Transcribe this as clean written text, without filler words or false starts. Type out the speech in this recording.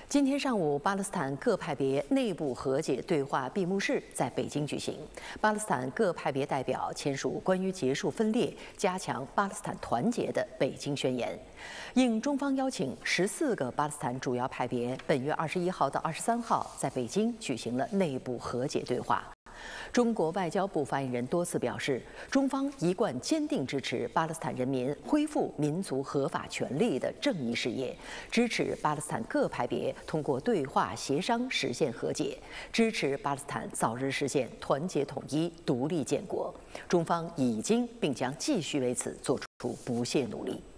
今天上午，巴勒斯坦各派别内部和解对话闭幕式在北京举行。巴勒斯坦各派别代表签署关于结束分裂、加强巴勒斯坦团结的北京宣言。应中方邀请，14个巴勒斯坦主要派别本月21号到23号在北京举行了内部和解对话。中国外交部发言人多次表示，中方一贯坚定支持巴勒斯坦人民恢复民族合法权利的正义事业，支持巴勒斯坦各派别通过对话协商实现和解，支持巴勒斯坦早日实现团结统一、独立建国。中方已经并将继续为此做出不懈努力。